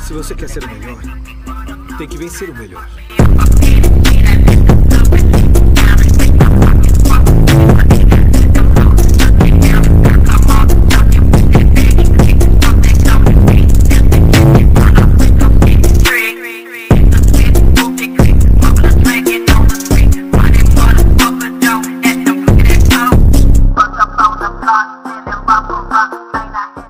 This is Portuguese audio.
Se você quer ser o melhor, tem que vencer o melhor.